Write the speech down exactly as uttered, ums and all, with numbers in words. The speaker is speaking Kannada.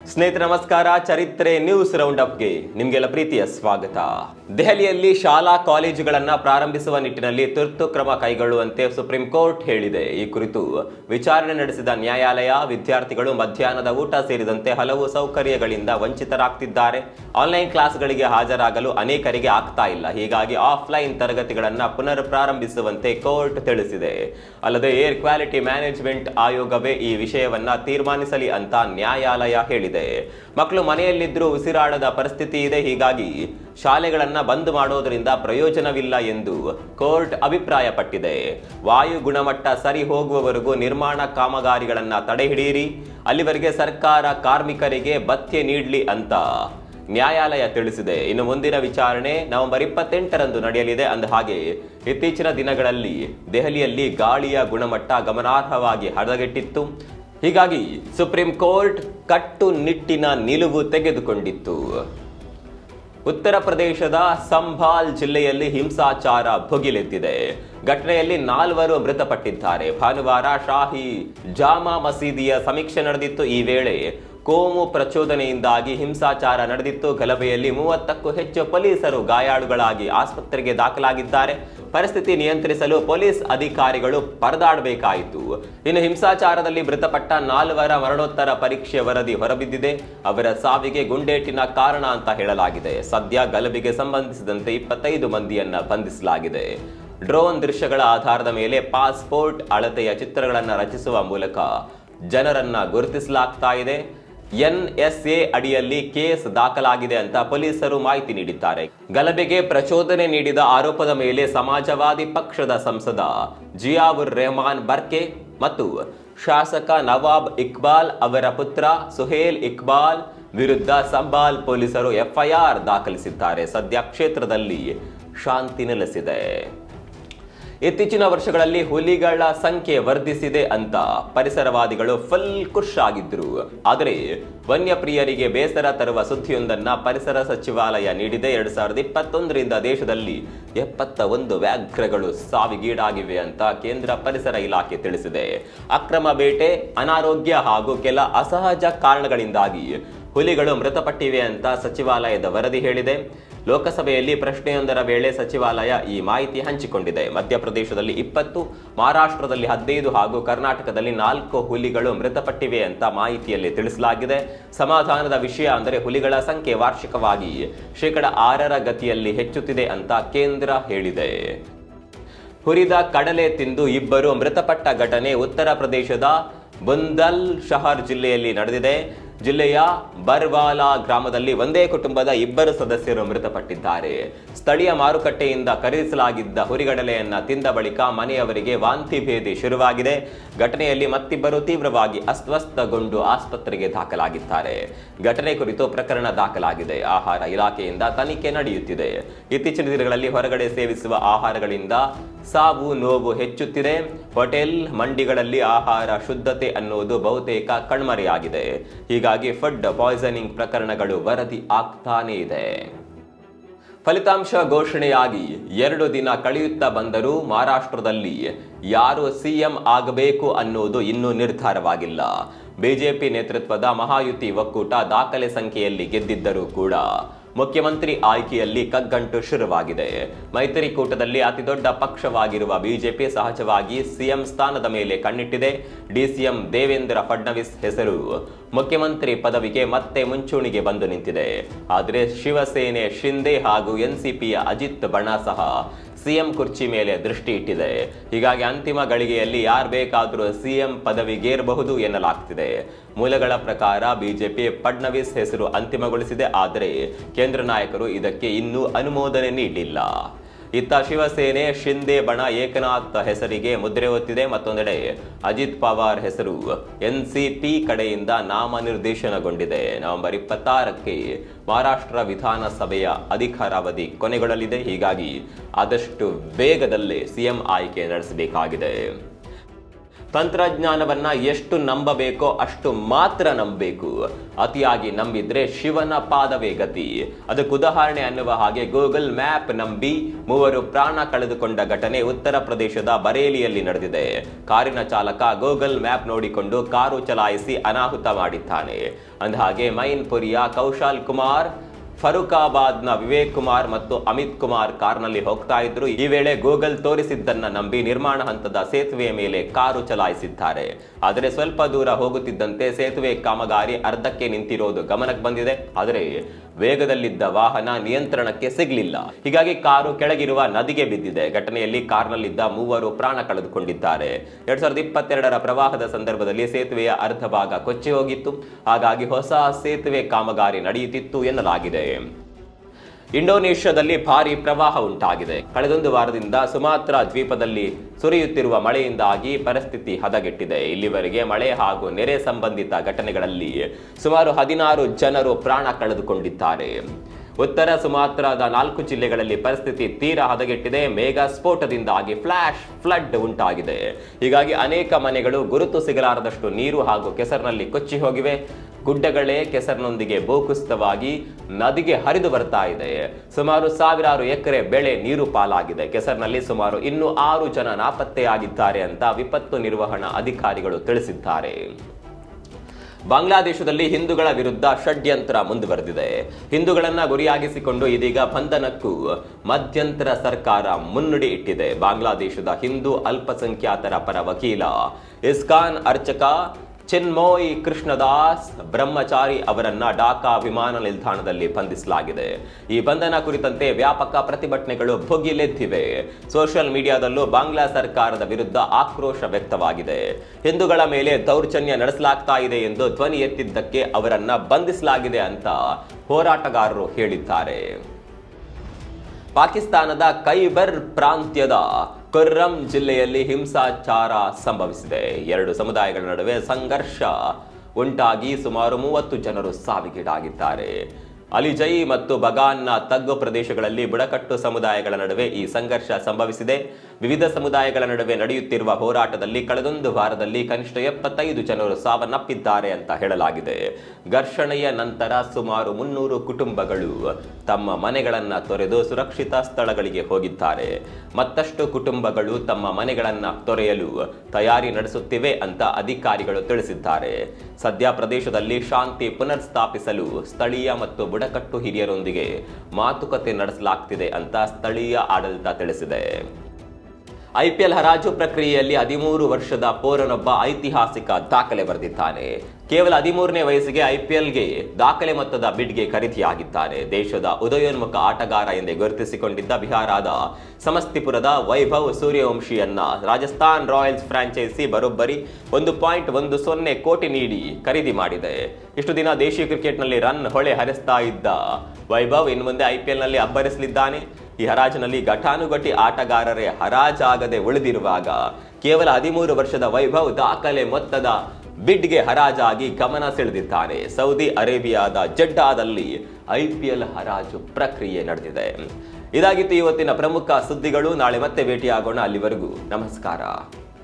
ಸ್ನೇಹಿತರೆ ನಮಸ್ಕಾರ. ಚರಿತ್ರೆ ನ್ಯೂಸ್ ರೌಂಡ್ ಅಪ್ಗೆ ನಿಮಗೆಲ್ಲ ಪ್ರೀತಿಯ ಸ್ವಾಗತ. ದೆಹಲಿಯಲ್ಲಿ ಶಾಲಾ ಕಾಲೇಜುಗಳನ್ನು ಪ್ರಾರಂಭಿಸುವ ನಿಟ್ಟಿನಲ್ಲಿ ತುರ್ತು ಕ್ರಮ ಕೈಗೊಳ್ಳುವಂತೆ ಸುಪ್ರೀಂ ಕೋರ್ಟ್ ಹೇಳಿದೆ. ಈ ಕುರಿತು ವಿಚಾರಣೆ ನಡೆಸಿದ ನ್ಯಾಯಾಲಯ ವಿದ್ಯಾರ್ಥಿಗಳು ಮಧ್ಯಾಹ್ನದ ಊಟ ಸೇರಿದಂತೆ ಹಲವು ಸೌಕರ್ಯಗಳಿಂದ ವಂಚಿತರಾಗ್ತಿದ್ದಾರೆ. ಆನ್ಲೈನ್ ಕ್ಲಾಸ್ಗಳಿಗೆ ಹಾಜರಾಗಲು ಅನೇಕರಿಗೆ ಆಗ್ತಾ ಇಲ್ಲ. ಹೀಗಾಗಿ ಆಫ್ಲೈನ್ ತರಗತಿಗಳನ್ನು ಪುನರ್ ಪ್ರಾರಂಭಿಸುವಂತೆ ಕೋರ್ಟ್ ತಿಳಿಸಿದೆ. ಅಲ್ಲದೆ ಏರ್ ಕ್ವಾಲಿಟಿ ಮ್ಯಾನೇಜ್ಮೆಂಟ್ ಆಯೋಗವೇ ಈ ವಿಷಯವನ್ನ ತೀರ್ಮಾನಿಸಲಿ ಅಂತ ನ್ಯಾಯಾಲಯ ಹೇಳಿದೆ. ಮಕ್ಕಳು ಮನೆಯಲ್ಲಿದ್ದರೂ ಉಸಿರಾಡದ ಪರಿಸ್ಥಿತಿ ಇದೆ. ಹೀಗಾಗಿ ಶಾಲೆಗಳನ್ನ ಬಂದ್ ಮಾಡೋದ್ರಿಂದ ಪ್ರಯೋಜನವಿಲ್ಲ ಎಂದು ಕೋರ್ಟ್ ಅಭಿಪ್ರಾಯಪಟ್ಟಿದೆ. ವಾಯು ಗುಣಮಟ್ಟ ಸರಿ ಹೋಗುವವರೆಗೂ ನಿರ್ಮಾಣ ಕಾಮಗಾರಿಗಳನ್ನ ತಡೆಹಿಡಿಯಿರಿ, ಅಲ್ಲಿವರೆಗೆ ಸರ್ಕಾರ ಕಾರ್ಮಿಕರಿಗೆ ಭತ್ಯೆ ನೀಡಲಿ ಅಂತ ನ್ಯಾಯಾಲಯ ತಿಳಿಸಿದೆ. ಇನ್ನು ಮುಂದಿನ ವಿಚಾರಣೆ ನವೆಂಬರ್ ಇಪ್ಪತ್ತೆಂಟರಂದು ನಡೆಯಲಿದೆ. ಅಂದ ಹಾಗೆ ಇತ್ತೀಚಿನ ದಿನಗಳಲ್ಲಿ ದೆಹಲಿಯಲ್ಲಿ ಗಾಳಿಯ ಗುಣಮಟ್ಟ ಗಮನಾರ್ಹವಾಗಿ ಹದಗೆಟ್ಟಿತ್ತು. ಹೀಗಾಗಿ ಸುಪ್ರೀಂ ಕೋರ್ಟ್ ಕಟ್ಟುನಿಟ್ಟಿನ ನಿಲುವು ತೆಗೆದುಕೊಂಡಿತ್ತು. ಉತ್ತರ ಪ್ರದೇಶದ ಸಂಭಾಲ್ ಜಿಲ್ಲೆಯಲ್ಲಿ ಹಿಂಸಾಚಾರ ಭುಗಿಲೆದ್ದಿದೆ. ಘಟನೆಯಲ್ಲಿ ನಾಲ್ವರು ಮೃತಪಟ್ಟಿದ್ದಾರೆ. ಭಾನುವಾರ ಶಾಹಿ ಜಾಮಾ ಮಸೀದಿಯ ಸಮೀಕ್ಷೆ ನಡೆದಿತ್ತು. ಈ ವೇಳೆ ಕೋಮು ಪ್ರಚೋದನೆಯಿಂದಾಗಿ ಹಿಂಸಾಚಾರ ನಡೆದಿತ್ತು. ಗಲಭೆಯಲ್ಲಿ ಮೂವತ್ತಕ್ಕೂ ಹೆಚ್ಚು ಪೊಲೀಸರು ಗಾಯಾಳುಗಳಾಗಿ ಆಸ್ಪತ್ರೆಗೆ ದಾಖಲಾಗಿದ್ದಾರೆ. ಪರಿಸ್ಥಿತಿ ನಿಯಂತ್ರಿಸಲು ಪೊಲೀಸ್ ಅಧಿಕಾರಿಗಳು ಪರದಾಡಬೇಕಾಯಿತು. ಇನ್ನು ಹಿಂಸಾಚಾರದಲ್ಲಿ ಮೃತಪಟ್ಟ ನಾಲ್ವರ ಮರಣೋತ್ತರ ಪರೀಕ್ಷೆ ವರದಿ ಹೊರಬಿದ್ದಿದೆ. ಅವರ ಸಾವಿಗೆ ಗುಂಡೇಟಿನ ಕಾರಣ ಅಂತ ಹೇಳಲಾಗಿದೆ. ಸದ್ಯ ಗಲಭೆಗೆ ಸಂಬಂಧಿಸಿದಂತೆ ಇಪ್ಪತ್ತೈದು ಮಂದಿಯನ್ನ ಬಂಧಿಸಲಾಗಿದೆ. ಡ್ರೋನ್ ದೃಶ್ಯಗಳ ಆಧಾರದ ಮೇಲೆ ಪಾಸ್ಪೋರ್ಟ್ ಅಳತೆಯ ಚಿತ್ರಗಳನ್ನು ರಚಿಸುವ ಮೂಲಕ ಜನರನ್ನ ಗುರುತಿಸಲಾಗ್ತಾ ಇದೆ. ಎನ್ ಎಸ್ ಎ ಅಡಿಯಲ್ಲಿ ಕೇಸ್ ದಾಖಲಾಗಿದೆ ಅಂತ ಪೊಲೀಸರು ಮಾಹಿತಿ ನೀಡಿದ್ದಾರೆ. ಗಲಭೆಗೆ ಪ್ರಚೋದನೆ ನೀಡಿದ ಆರೋಪದ ಮೇಲೆ ಸಮಾಜವಾದಿ ಪಕ್ಷದ ಸಂಸದ ಜಿಯಾವುರ್ ರೆಹಮಾನ್ ಬರ್ಕೆ ಮತ್ತು ಶಾಸಕ ನವಾಬ್ ಇಕ್ಬಾಲ್ ಅವರ ಪುತ್ರ ಸುಹೇಲ್ ಇಕ್ಬಾಲ್ ವಿರುದ್ಧ ಸಂಭಾಲ್ ಪೊಲೀಸರು ಎಫ್ಐಆರ್ ದಾಖಲಿಸಿದ್ದಾರೆ. ಸದ್ಯ ಕ್ಷೇತ್ರದಲ್ಲಿ ಶಾಂತಿ ನೆಲೆಸಿದೆ. ಇತ್ತೀಚಿನ ವರ್ಷಗಳಲ್ಲಿ ಹುಲಿಗಳ ಸಂಖ್ಯೆ ವರ್ಧಿಸಿದೆ ಅಂತ ಪರಿಸರವಾದಿಗಳು ಫುಲ್ ಖುಷ್ ಆಗಿದ್ರು. ಆದರೆ ವನ್ಯಪ್ರಿಯರಿಗೆ ಬೇಸರ ತರುವ ಸುದ್ದಿಯೊಂದನ್ನ ಪರಿಸರ ಸಚಿವಾಲಯ ನೀಡಿದೆ. ಎರಡ್ ಸಾವಿರದ ಇಪ್ಪತ್ತೊಂದರಿಂದ ದೇಶದಲ್ಲಿ ಎಪ್ಪತ್ತ ಒಂದು ವ್ಯಾಘ್ರಗಳು ಸಾವಿಗೀಡಾಗಿವೆ ಅಂತ ಕೇಂದ್ರ ಪರಿಸರ ಇಲಾಖೆ ತಿಳಿಸಿದೆ. ಅಕ್ರಮ ಬೇಟೆ, ಅನಾರೋಗ್ಯ ಹಾಗೂ ಕೆಲ ಅಸಹಜ ಕಾರಣಗಳಿಂದಾಗಿ ಹುಲಿಗಳು ಮೃತಪಟ್ಟಿವೆ ಅಂತ ಸಚಿವಾಲಯದ ವರದಿ ಹೇಳಿದೆ. ಲೋಕಸಭೆಯಲ್ಲಿ ಪ್ರಶ್ನೆಯೊಂದರ ವೇಳೆ ಸಚಿವಾಲಯ ಈ ಮಾಹಿತಿ ಹಂಚಿಕೊಂಡಿದೆ. ಮಧ್ಯಪ್ರದೇಶದಲ್ಲಿ ಇಪ್ಪತ್ತು, ಮಹಾರಾಷ್ಟ್ರದಲ್ಲಿ ಹದಿನೈದು ಹಾಗೂ ಕರ್ನಾಟಕದಲ್ಲಿ ನಾಲ್ಕು ಹುಲಿಗಳು ಮೃತಪಟ್ಟಿವೆ ಅಂತ ಮಾಹಿತಿಯಲ್ಲಿ ತಿಳಿಸಲಾಗಿದೆ. ಸಮಾಧಾನದ ವಿಷಯ ಅಂದರೆ ಹುಲಿಗಳ ಸಂಖ್ಯೆ ವಾರ್ಷಿಕವಾಗಿ ಶೇಕಡ ಆರರ ಗತಿಯಲ್ಲಿ ಹೆಚ್ಚುತ್ತಿದೆ ಅಂತ ಕೇಂದ್ರ ಹೇಳಿದೆ. ಹುರಿದ ಕಡಲೆ ತಿಂದು ಇಬ್ಬರು ಮೃತಪಟ್ಟ ಘಟನೆ ಉತ್ತರ ಪ್ರದೇಶದ ಬುಂದಲ್ ಶಹರ್ ಜಿಲ್ಲೆಯಲ್ಲಿ ನಡೆದಿದೆ. ಜಿಲ್ಲೆಯ ಬರ್ವಾಲಾ ಗ್ರಾಮದಲ್ಲಿ ಒಂದೇ ಕುಟುಂಬದ ಇಬ್ಬರು ಸದಸ್ಯರು ಮೃತಪಟ್ಟಿದ್ದಾರೆ. ಸ್ಥಳೀಯ ಮಾರುಕಟ್ಟೆಯಿಂದ ಖರೀದಿಸಲಾಗಿದ್ದ ಹುರಿಗಡಲೆಯನ್ನ ತಿಂದ ಬಳಿಕ ಮನೆಯವರಿಗೆ ವಾಂತಿ ಭೇದಿ ಶುರುವಾಗಿದೆ. ಘಟನೆಯಲ್ಲಿ ಮತ್ತಿಬ್ಬರು ತೀವ್ರವಾಗಿ ಅಸ್ವಸ್ಥಗೊಂಡು ಆಸ್ಪತ್ರೆಗೆ ದಾಖಲಾಗಿದ್ದಾರೆ. ಘಟನೆ ಕುರಿತು ಪ್ರಕರಣ ದಾಖಲಾಗಿದೆ. ಆಹಾರ ಇಲಾಖೆಯಿಂದ ತನಿಖೆ ನಡೆಯುತ್ತಿದೆ. ಇತ್ತೀಚಿನ ದಿನಗಳಲ್ಲಿ ಹೊರಗಡೆ ಸೇವಿಸುವ ಆಹಾರಗಳಿಂದ ಸಾವು ನೋವು ಹೆಚ್ಚುತ್ತಿದೆ. ಹೋಟೆಲ್ ಮಂಡಿಗಳಲ್ಲಿ ಆಹಾರ ಶುದ್ಧತೆ ಅನ್ನುವುದು ಬಹುತೇಕ ಕಣ್ಮರೆಯಾಗಿದೆ. ಹೀಗಾಗಿ ಫುಡ್ ಪಾಯ್ಸನಿಂಗ್ ಪ್ರಕರಣಗಳು ವರದಿ ಆಗ್ತಾನೇ ಇದೆ. ಫಲಿತಾಂಶ ಘೋಷಣೆಯಾಗಿ ಎರಡು ದಿನ ಕಳೆಯುತ್ತಾ ಬಂದರೂ ಮಹಾರಾಷ್ಟ್ರದಲ್ಲಿ ಯಾರು ಸಿಎಂ ಆಗಬೇಕು ಅನ್ನೋದು ಇನ್ನೂ ನಿರ್ಧಾರವಾಗಿಲ್ಲ. ಬಿಜೆಪಿ ನೇತೃತ್ವದ ಮಹಾಯುತಿ ಒಕ್ಕೂಟ ದಾಖಲೆ ಸಂಖ್ಯೆಯಲ್ಲಿ ಗೆದ್ದಿದ್ದರೂ ಕೂಡ ಮುಖ್ಯಮಂತ್ರಿ ಆಯ್ಕೆಯಲ್ಲಿ ಕಗ್ಗಂಟು ಶುರುವಾಗಿದೆ. ಮೈತ್ರಿಕೂಟದಲ್ಲಿ ಅತಿದೊಡ್ಡ ಪಕ್ಷವಾಗಿರುವ ಬಿಜೆಪಿ ಸಹಜವಾಗಿ ಸಿಎಂ ಸ್ಥಾನದ ಮೇಲೆ ಕಣ್ಣಿಟ್ಟಿದೆ. ಡಿಸಿಎಂ ದೇವೇಂದ್ರ ಫಡ್ನವೀಸ್ ಹೆಸರು ಮುಖ್ಯಮಂತ್ರಿ ಪದವಿಗೆ ಮತ್ತೆ ಮುಂಚೂಣಿಗೆ ಬಂದು ನಿಂತಿದೆ. ಆದರೆ ಶಿವಸೇನೆ ಶಿಂದೆ ಹಾಗೂ ಎನ್ಸಿಪಿಯ ಅಜಿತ್ ಬಣ ಸಹ ಸಿಎಂ ಕುರ್ಚಿ ಮೇಲೆ ದೃಷ್ಟಿ ಇಟ್ಟಿದೆ. ಹೀಗಾಗಿ ಅಂತಿಮ ಗಳಿಗೆಯಲ್ಲಿ ಯಾರು ಬೇಕಾದರೂ ಸಿಎಂ ಪದವಿಗೇರಬಹುದು ಎನ್ನಲಾಗ್ತಿದೆ. ಮೂಲಗಳ ಪ್ರಕಾರ ಬಿಜೆಪಿ ಫಡ್ನವೀಸ್ ಹೆಸರು ಅಂತಿಮಗೊಳಿಸಿದೆ. ಆದರೆ ಕೇಂದ್ರ ನಾಯಕರು ಇದಕ್ಕೆ ಇನ್ನೂ ಅನುಮೋದನೆ ನೀಡಿಲ್ಲ. ಇತ್ತ ಶಿವಸೇನೆ ಶಿಂದೆ ಬಣ ಏಕನಾಥ್ ಹೆಸರಿಗೆ ಮುದ್ರೆ ಒತ್ತಿದೆ. ಮತ್ತೊಂದೆಡೆ ಅಜಿತ್ ಪವಾರ್ ಹೆಸರು ಎನ್ಸಿಪಿ ಕಡೆಯಿಂದ ನಾಮನಿರ್ದೇಶನಗೊಂಡಿದೆ. ನವೆಂಬರ್ ಇಪ್ಪತ್ತಾರಕ್ಕೆ ಮಹಾರಾಷ್ಟ್ರ ವಿಧಾನಸಭೆಯ ಅಧಿಕಾರಾವಧಿ ಕೊನೆಗೊಳ್ಳಲಿದೆ. ಹೀಗಾಗಿ ಆದಷ್ಟು ವೇಗದಲ್ಲೇ ಸಿಎಂ ಆಯ್ಕೆ ನಡೆಸಬೇಕಾಗಿದೆ. ತಂತ್ರಜ್ಞಾನವನ್ನ ಎಷ್ಟು ನಂಬಬೇಕೋ ಅಷ್ಟು ಮಾತ್ರ ನಂಬಬೇಕು. ಅತಿಯಾಗಿ ನಂಬಿದ್ರೆ ಶಿವನ ಪಾದವೇ ಗತಿ. ಅದಕ್ಕೆ ಉದಾಹರಣೆ ಅನ್ನುವ ಹಾಗೆ ಗೂಗಲ್ ಮ್ಯಾಪ್ ನಂಬಿ ಮೂವರು ಪ್ರಾಣ ಕಳೆದುಕೊಂಡ ಘಟನೆ ಉತ್ತರ ಪ್ರದೇಶದ ಬರೇಲಿಯಲ್ಲಿ ನಡೆದಿದೆ. ಕಾರಿನ ಚಾಲಕ ಗೂಗಲ್ ಮ್ಯಾಪ್ ನೋಡಿಕೊಂಡು ಕಾರು ಚಲಾಯಿಸಿ ಅನಾಹುತ ಮಾಡಿದ್ದಾನೆ. ಅಂದಹಾಗೆ ಮೈನ್ಪುರಿಯ ಕೌಶಾಲ್ ಕುಮಾರ್, ಫರೂಕಾಬಾದ್ನ ವಿವೇಕ್ ಕುಮಾರ್ ಮತ್ತು ಅಮಿತ್ ಕುಮಾರ್ ಕಾರ್ನಲ್ಲಿ ಹೋಗ್ತಾ ಇದ್ರು. ಈ ವೇಳೆ ಗೂಗಲ್ ತೋರಿಸಿದ್ದನ್ನ ನಂಬಿ ನಿರ್ಮಾಣ ಹಂತದ ಸೇತುವೆಯ ಮೇಲೆ ಕಾರು ಚಲಾಯಿಸಿದ್ದಾರೆ. ಆದರೆ ಸ್ವಲ್ಪ ದೂರ ಹೋಗುತ್ತಿದ್ದಂತೆ ಸೇತುವೆ ಕಾಮಗಾರಿ ಅರ್ಧಕ್ಕೆ ನಿಂತಿರೋದು ಗಮನಕ್ಕೆ ಬಂದಿದೆ. ಆದರೆ ವೇಗದಲ್ಲಿದ್ದ ವಾಹನ ನಿಯಂತ್ರಣಕ್ಕೆ ಸಿಗಲಿಲ್ಲ. ಹೀಗಾಗಿ ಕಾರು ಕೆಳಗಿರುವ ನದಿಗೆ ಬಿದ್ದಿದೆ. ಘಟನೆಯಲ್ಲಿ ಕಾರ್ನಲ್ಲಿದ್ದ ಮೂವರು ಪ್ರಾಣ ಕಳೆದುಕೊಂಡಿದ್ದಾರೆ. ಎರಡ್ ಸಾವಿರದ ಇಪ್ಪತ್ತೆರಡರ ಪ್ರವಾಹದ ಸಂದರ್ಭದಲ್ಲಿ ಸೇತುವೆಯ ಅರ್ಧ ಭಾಗ ಕೊಚ್ಚಿ ಹೋಗಿತ್ತು. ಹಾಗಾಗಿ ಹೊಸ ಸೇತುವೆ ಕಾಮಗಾರಿ ನಡೆಯುತ್ತಿತ್ತು ಎನ್ನಲಾಗಿದೆ. ಇಂಡೋನೇಷ್ಯಾದಲ್ಲಿ ಭಾರಿ ಪ್ರವಾಹ ಉಂಟಾಗಿದೆ. ಕಳೆದೊಂದು ವಾರದಿಂದ ಸುಮಾತ್ರ ದ್ವೀಪದಲ್ಲಿ ಸುರಿಯುತ್ತಿರುವ ಮಳೆಯಿಂದಾಗಿ ಪರಿಸ್ಥಿತಿ ಹದಗೆಟ್ಟಿದೆ. ಇಲ್ಲಿವರೆಗೆ ಮಳೆ ಹಾಗೂ ನೆರೆ ಸಂಬಂಧಿತ ಘಟನೆಗಳಲ್ಲಿ ಸುಮಾರು ಹದಿನಾರು ಜನರು ಪ್ರಾಣ ಕಳೆದುಕೊಂಡಿದ್ದಾರೆ. ಉತ್ತರ ಸುಮಾತ್ರಾದ ನಾಲ್ಕು ಜಿಲ್ಲೆಗಳಲ್ಲಿ ಪರಿಸ್ಥಿತಿ ತೀರಾ ಹದಗೆಟ್ಟಿದೆ. ಮೇಘ ಸ್ಫೋಟದಿಂದಾಗಿ ಫ್ಲಾಶ್ ಫ್ಲಡ್ ಉಂಟಾಗಿದೆ. ಹೀಗಾಗಿ ಅನೇಕ ಮನೆಗಳು ಗುರುತು ಸಿಗಲಾರದಷ್ಟು ನೀರು ಹಾಗೂ ಕೆಸರಿನಲ್ಲಿ ಕೊಚ್ಚಿ ಹೋಗಿವೆ. ಗುಡ್ಡಗಳೇ ಕೆಸರಿನೊಂದಿಗೆ ಭೂಕುಸಿತವಾಗಿ ನದಿಗೆ ಹರಿದು ಬರ್ತಾ ಇದೆ. ಸುಮಾರು ಸಾವಿರಾರು ಎಕರೆ ಬೆಳೆ ನೀರು ಪಾಲಾಗಿದೆ. ಕೆಸರಿನಲ್ಲಿ ಸುಮಾರು ಇನ್ನೂ ಆರು ಜನ ನಾಪತ್ತೆಯಾಗಿದ್ದಾರೆ ಅಂತ ವಿಪತ್ತು ನಿರ್ವಹಣಾ ಅಧಿಕಾರಿಗಳು ತಿಳಿಸಿದ್ದಾರೆ. ಬಾಂಗ್ಲಾದೇಶದಲ್ಲಿ ಹಿಂದೂಗಳ ವಿರುದ್ಧ ಷಡ್ಯಂತ್ರ ಮುಂದುವರೆದಿದೆ. ಹಿಂದೂಗಳನ್ನ ಗುರಿಯಾಗಿಸಿಕೊಂಡು ಇದೀಗ ಬಂಧನಕ್ಕೂ ಮಧ್ಯಂತರ ಸರ್ಕಾರ ಮುನ್ನುಡಿ ಇಟ್ಟಿದೆ. ಬಾಂಗ್ಲಾದೇಶದ ಹಿಂದೂ ಅಲ್ಪಸಂಖ್ಯಾತರ ಪರ ವಕೀಲ ಇಸ್ಕಾನ್ ಅರ್ಚಕ ಚಿನ್ಮೋಯ್ ಕೃಷ್ಣದಾಸ್ ಬ್ರಹ್ಮಚಾರಿ ಅವರನ್ನ ಢಾಕಾ ವಿಮಾನ ನಿಲ್ದಾಣದಲ್ಲಿ ಬಂಧಿಸಲಾಗಿದೆ. ಈ ಬಂಧನ ಕುರಿತಂತೆ ವ್ಯಾಪಕ ಪ್ರತಿಭಟನೆಗಳು ಭುಗಿಲೆದ್ದಿವೆ. ಸೋಷಿಯಲ್ ಮೀಡಿಯಾದಲ್ಲೂ ಬಾಂಗ್ಲಾ ಸರ್ಕಾರದ ವಿರುದ್ಧ ಆಕ್ರೋಶ ವ್ಯಕ್ತವಾಗಿದೆ. ಹಿಂದೂಗಳ ಮೇಲೆ ದೌರ್ಜನ್ಯ ನಡೆಸಲಾಗ್ತಾ ಇದೆ ಎಂದು ಧ್ವನಿ ಎತ್ತಿದ್ದಕ್ಕೆ ಅವರನ್ನ ಬಂಧಿಸಲಾಗಿದೆ ಅಂತ ಹೋರಾಟಗಾರರು ಹೇಳಿದ್ದಾರೆ. ಪಾಕಿಸ್ತಾನದ ಖೈಬರ್ ಪ್ರಾಂತ್ಯದ ಕುರ್ರಂ ಜಿಲ್ಲೆಯಲ್ಲಿ ಹಿಂಸಾಚಾರ ಸಂಭವಿಸಿದೆ. ಎರಡು ಸಮುದಾಯಗಳ ನಡುವೆ ಸಂಘರ್ಷ ಉಂಟಾಗಿ ಸುಮಾರು ಮೂವತ್ತು ಜನರು ಸಾವಿಗೀಡಾಗಿದ್ದಾರೆ. ಅಲಿಜೈ ಮತ್ತು ಬಗಾನ್ನ ತಗ್ಗು ಪ್ರದೇಶಗಳಲ್ಲಿ ಬುಡಕಟ್ಟು ಸಮುದಾಯಗಳ ನಡುವೆ ಈ ಸಂಘರ್ಷ ಸಂಭವಿಸಿದೆ. ವಿವಿಧ ಸಮುದಾಯಗಳ ನಡುವೆ ನಡೆಯುತ್ತಿರುವ ಹೋರಾಟದಲ್ಲಿ ಕಳೆದೊಂದು ವಾರದಲ್ಲಿ ಕನಿಷ್ಠ ಎಪ್ಪತ್ತೈದು ಜನರು ಸಾವನ್ನಪ್ಪಿದ್ದಾರೆ ಅಂತ ಹೇಳಲಾಗಿದೆ. ಘರ್ಷಣೆಯ ನಂತರ ಸುಮಾರು ಮುನ್ನೂರು ಕುಟುಂಬಗಳು ತಮ್ಮ ಮನೆಗಳನ್ನ ತೊರೆದು ಸುರಕ್ಷಿತ ಸ್ಥಳಗಳಿಗೆ ಹೋಗಿದ್ದಾರೆ. ಮತ್ತಷ್ಟು ಕುಟುಂಬಗಳು ತಮ್ಮ ಮನೆಗಳನ್ನ ತೊರೆಯಲು ತಯಾರಿ ನಡೆಸುತ್ತಿವೆ ಅಂತ ಅಧಿಕಾರಿಗಳು ತಿಳಿಸಿದ್ದಾರೆ. ಸದ್ಯ ಪ್ರದೇಶದಲ್ಲಿ ಶಾಂತಿ ಪುನರ್ ಸ್ಥಾಪಿಸಲು ಸ್ಥಳೀಯ ಮತ್ತು ಬುಡಕಟ್ಟು ಹಿರಿಯರೊಂದಿಗೆ ಮಾತುಕತೆ ನಡೆಸಲಾಗ್ತಿದೆ ಅಂತ ಸ್ಥಳೀಯ ಆಡಳಿತ ತಿಳಿಸಿದೆ. ಐಪಿಎಲ್ ಹರಾಜು ಪ್ರಕ್ರಿಯೆಯಲ್ಲಿ ಹದಿಮೂರು ವರ್ಷದ ಪೋರನೊಬ್ಬ ಐತಿಹಾಸಿಕ ದಾಖಲೆ ಬರೆದಿದ್ದಾನೆ. ಕೇವಲ ಹದಿಮೂರನೇ ವಯಸ್ಸಿಗೆ ಐಪಿಎಲ್ಗೆ ದಾಖಲೆ ಮೊತ್ತದ ಬಿಡ್ಗೆ ಖರೀದಿಯಾಗಿದ್ದಾನೆ. ದೇಶದ ಉದಯೋನ್ಮುಖ ಆಟಗಾರ ಎಂದೇ ಗುರುತಿಸಿಕೊಂಡಿದ್ದ ಬಿಹಾರದ ಸಮಸ್ತಿಪುರದ ವೈಭವ್ ಸೂರ್ಯವಂಶಿಯನ್ನ ರಾಜಸ್ಥಾನ್ ರಾಯಲ್ಸ್ ಫ್ರಾಂಚೈಸಿ ಬರೋಬ್ಬರಿ ಒಂದು ಪಾಯಿಂಟ್ ಒಂದು ಸೊನ್ನೆ ಕೋಟಿ ನೀಡಿ ಖರೀದಿ ಮಾಡಿದೆ. ಇಷ್ಟು ದಿನ ದೇಶೀಯ ಕ್ರಿಕೆಟ್ನಲ್ಲಿ ರನ್ ಹೊಳೆ ಹರಿಸ್ತಾ ಇದ್ದ ವೈಭವ್ ಇನ್ನು ಮುಂದೆ ಐಪಿಎಲ್ನಲ್ಲಿ ಅಬ್ಬರಿಸಲಿದ್ದಾನೆ. ಈ ಹರಾಜಿನಲ್ಲಿ ಘಟಾನುಘಟಿ ಆಟಗಾರರೇ ಹರಾಜಾಗದೆ ಉಳಿದಿರುವಾಗ ಕೇವಲ ಹದಿಮೂರು ವರ್ಷದ ವೈಭವ್ ದಾಖಲೆ ಮೊತ್ತದ ಬಿಡ್ಗೆ ಹರಾಜಾಗಿ ಗಮನ ಸೆಳೆದಿದ್ದಾನೆ. ಸೌದಿ ಅರೇಬಿಯಾದ ಜೆಡ್ಡಾದಲ್ಲಿ ಐಪಿಎಲ್ ಹರಾಜು ಪ್ರಕ್ರಿಯೆ ನಡೆದಿದೆ. ಇದಾಗಿತ್ತು ಇವತ್ತಿನ ಪ್ರಮುಖ ಸುದ್ದಿಗಳು. ನಾಳೆ ಮತ್ತೆ ಭೇಟಿಯಾಗೋಣ. ಅಲ್ಲಿವರೆಗೂ ನಮಸ್ಕಾರ.